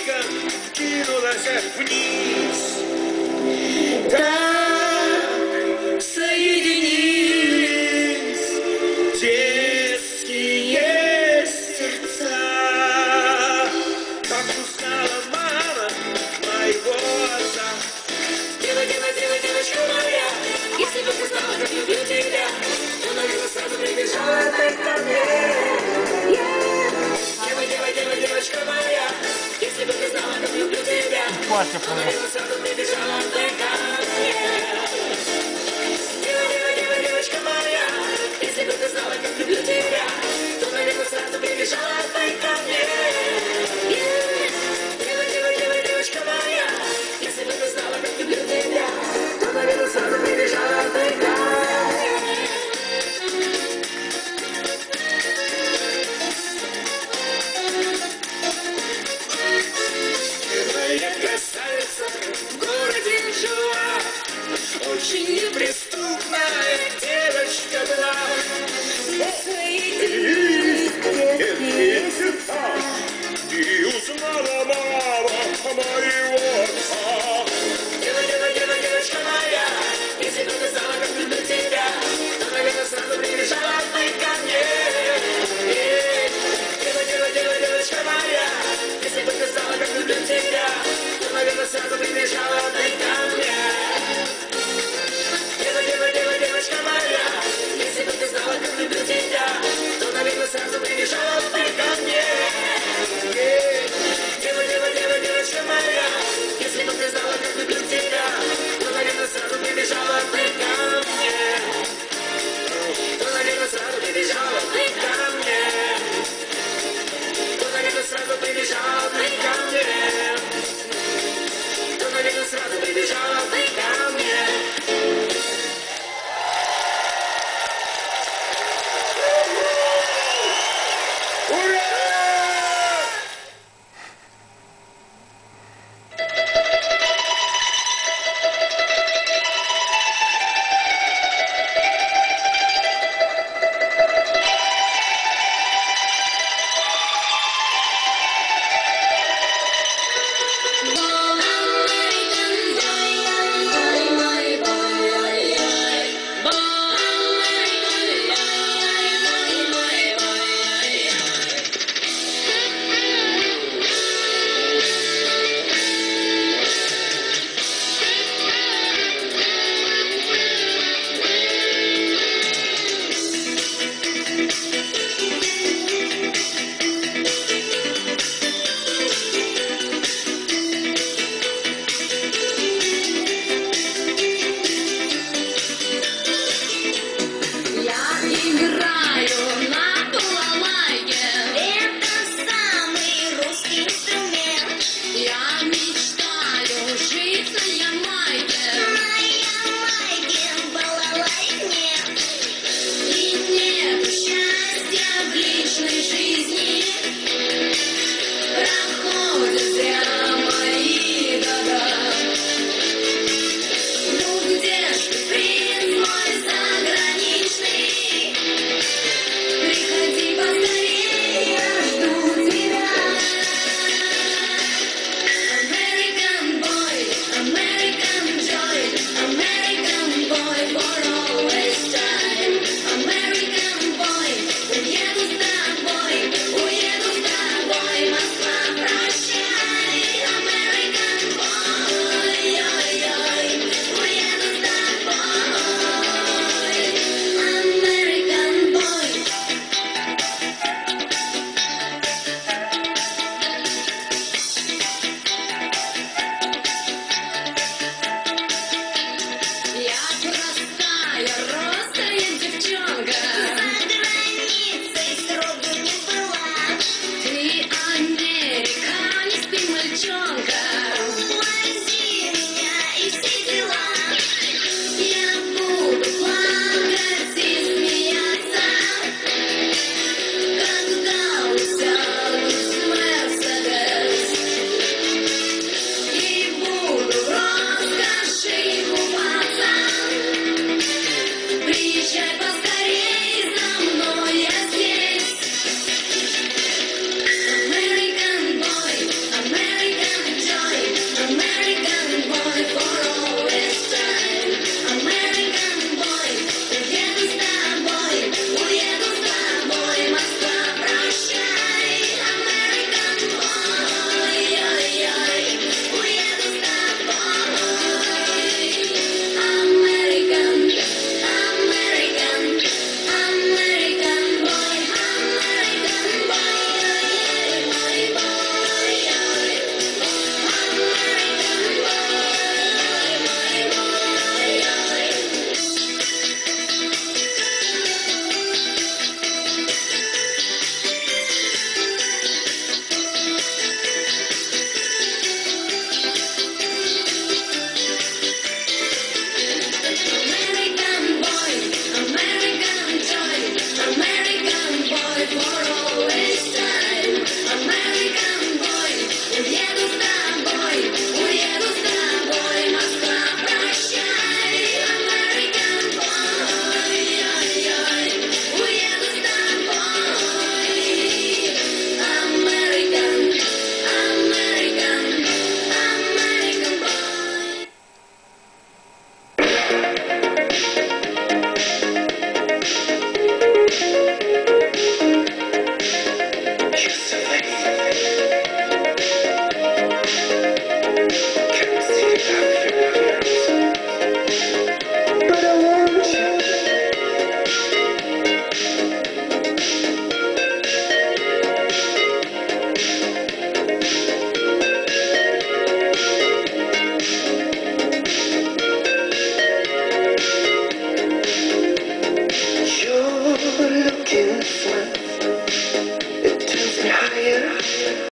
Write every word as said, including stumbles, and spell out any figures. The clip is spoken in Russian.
криком кинулась вниз. Так соединились детские сердца. Как узнала мама моего отца. Дева, дева, дева, девочка моя, если бы ты знала, как люблю тебя, то, наверное, сразу прибежала ты ко мне. Дева, дева, дева, девочка моя, если бы ты знала, как люблю тебя, то, наверное, сразу прибежала ты ко мне. Дева, дева, дева, девочка моя, если бы ты знала, как люблю тебя, то, наверное, сразу прибежала ты ко мне. Дева, дева, дева, девочка моя, если бы ты знала, как люблю тебя, то, наверное, сразу прибежала ты ко мне. Первая красавица you.